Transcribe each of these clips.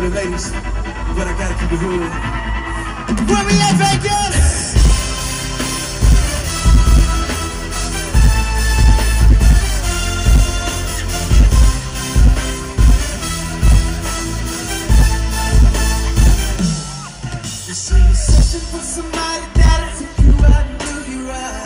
the ladies, but I gotta keep it hood. Where we at, Vegas? You see, you're searching for somebody that'll take you out and do you right.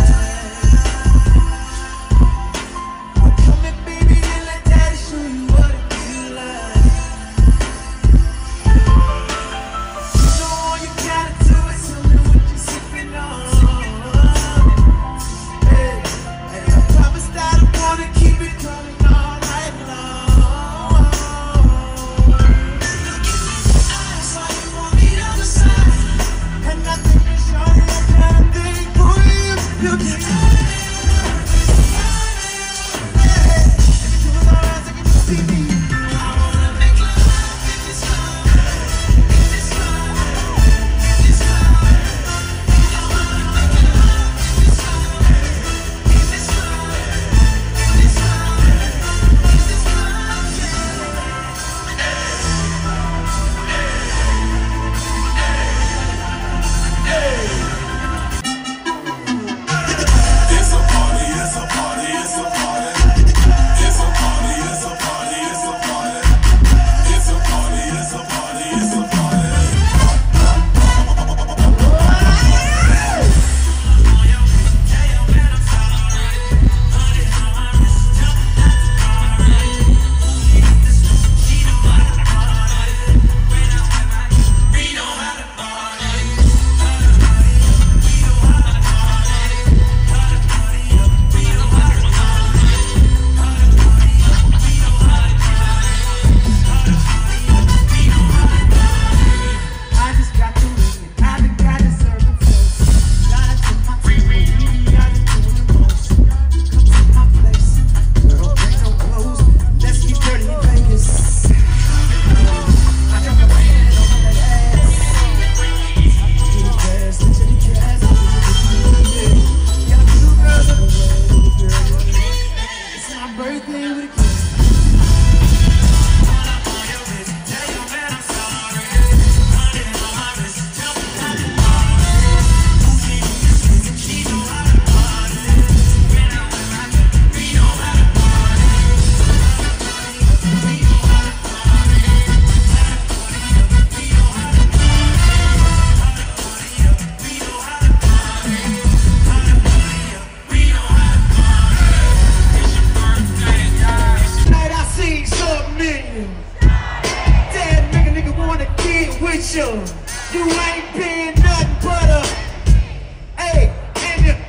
You ain't paying nothing but a, hey, and you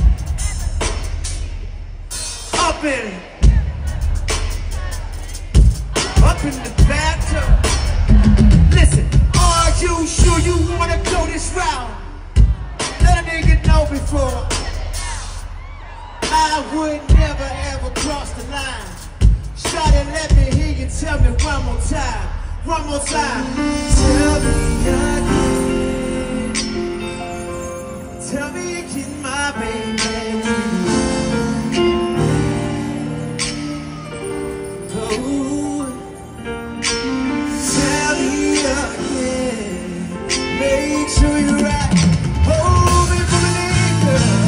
up in it, up in the bathtub. Listen, are you sure you wanna go this route? Let a nigga know before I would never ever cross the line. Shawty, let me hear you tell me one more time. One more time. Tell me again. Tell me again, my baby. Oh, tell me again. Make sure you're right. Hold me for me, girl.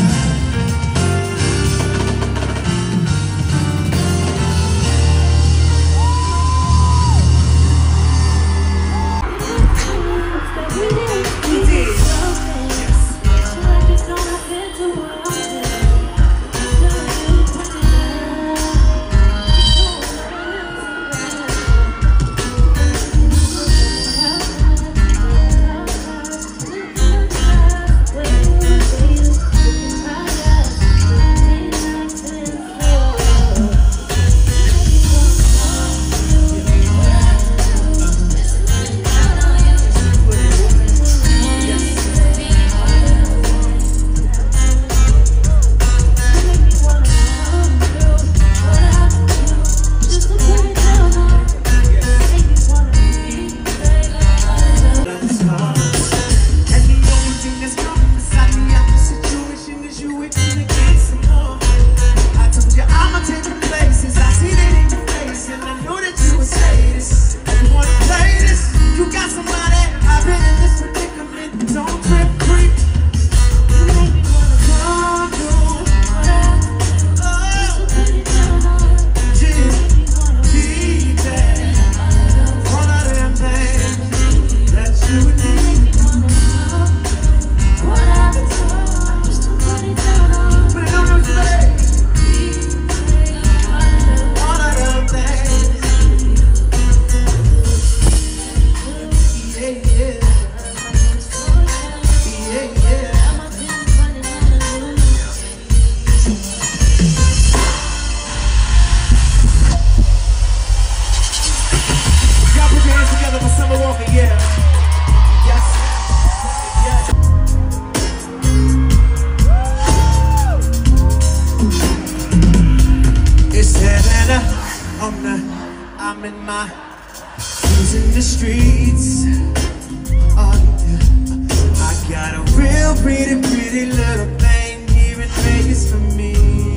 in my shoes in the streets. Oh yeah, I got a real pretty, pretty little thing here in Vegas for me.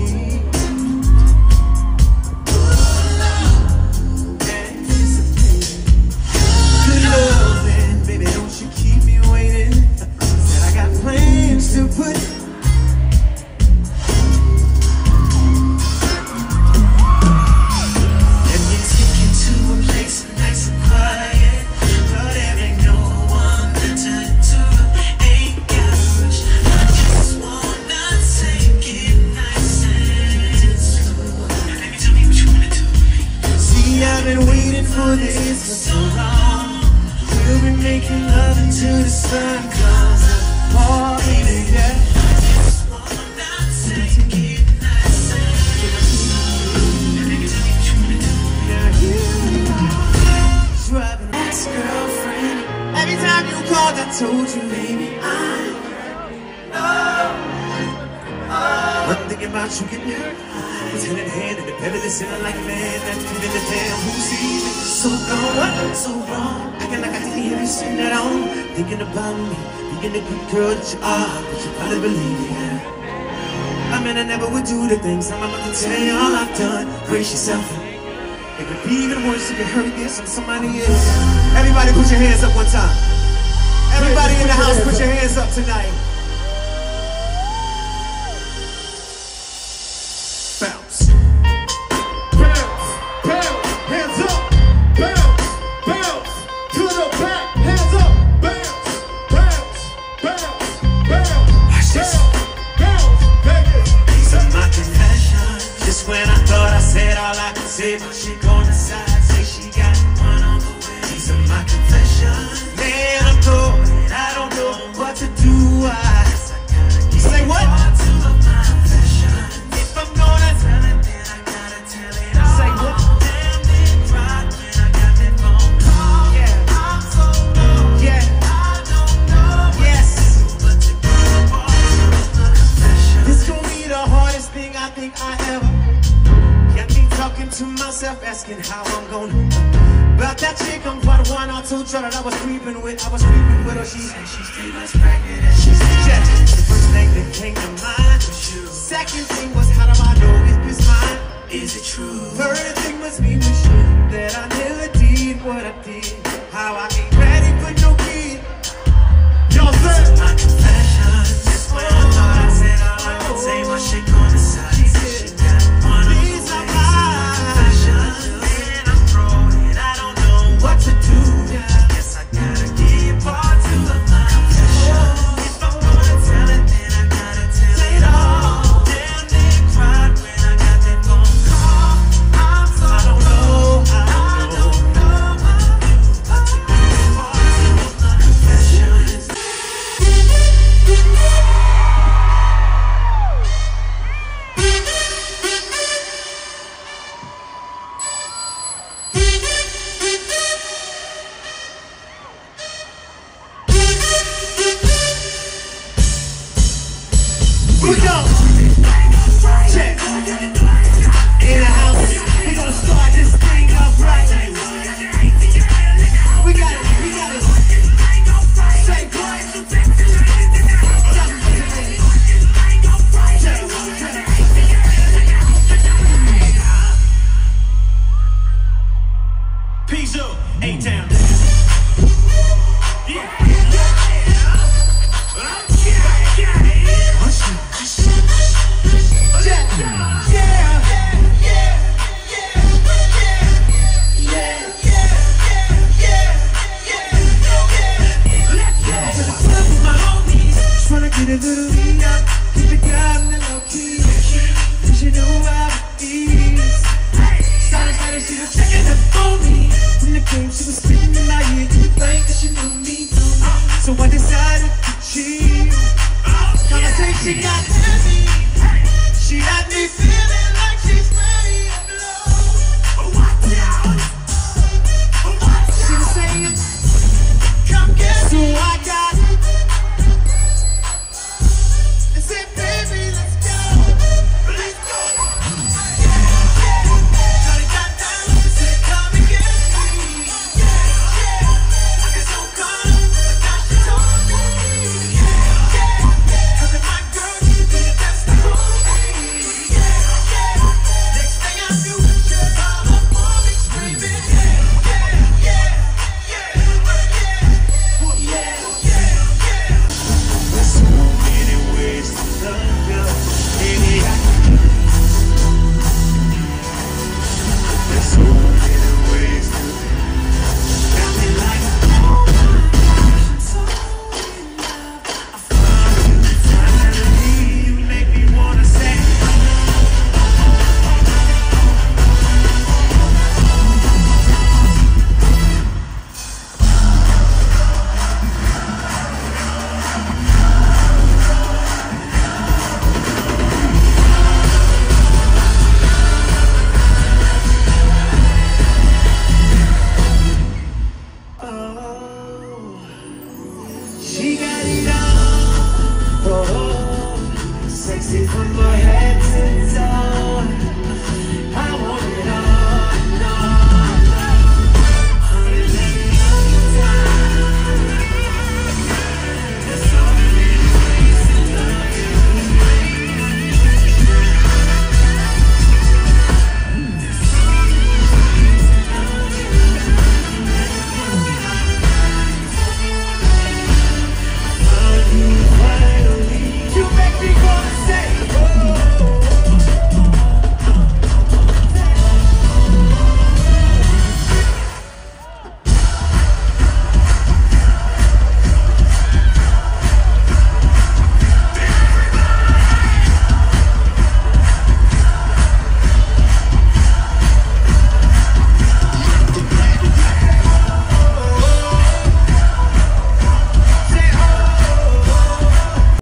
Good loving, baby, don't you keep me waiting. Said I got plans to put. I've been waiting for this for so long. We'll be making love until the sun comes up. Oh, baby, yeah. Driving ex-girlfriend. Every time you called, I told you, baby, I know. One thing about you getting hurt was hand in hand, and the better listening like a man that's feeling the damn who sees it. So gone, so wrong, acting like I didn't hear you sing that on. Thinking about me, being the good girl that you are, but you probably believe it, yeah. I mean, I never would do the things I'm about to tell you all I've done. Brace yourself. It would be even worse if you heard this from somebody else. Everybody put your hands up one time. Everybody in the house, put your hands up tonight. Bounce. Bounce, bounce, hands up. Bounce, bounce, to the back, hands up. Bounce, bounce, bounce, bounce. Watch this. Bounce, Vegas. These are my confessions. Just when I thought I said all I could say, my chick on the side say she got one on the way. These are my confessions. Man, I'm going, I don't know what to do. You say what? To myself, asking how I'm gonna. About that chick on part one, I told you that I was creeping with her. She said she's still as pregnant as she said. Yeah, the first thing that came to mind was you. Second thing was, how do I know if it's mine? Is it true? Third thing was me was sure that I never did what I did. How I ain't ready for no kid. Y'all said my confession. Just when I thought I said all I could say, my shit on the side. She said she got one of these are mine. What to do? Guess I gotta give part to the confession. If I'm gonna tell it, then I gotta tell it all. Damn, they cried when I got that phone call. I'm so I don't know what to do, but to give part to the confession. We go. Check. In the house, we gonna start this thing up right. We got it. Say what? Pizzo, A-Town. Yeah. Get a little heat up, keep it down in the low key. Cause you know how it is. Started by the she was checking up on me. When the game she was spitting in my ear, you think that she knew me. So I decided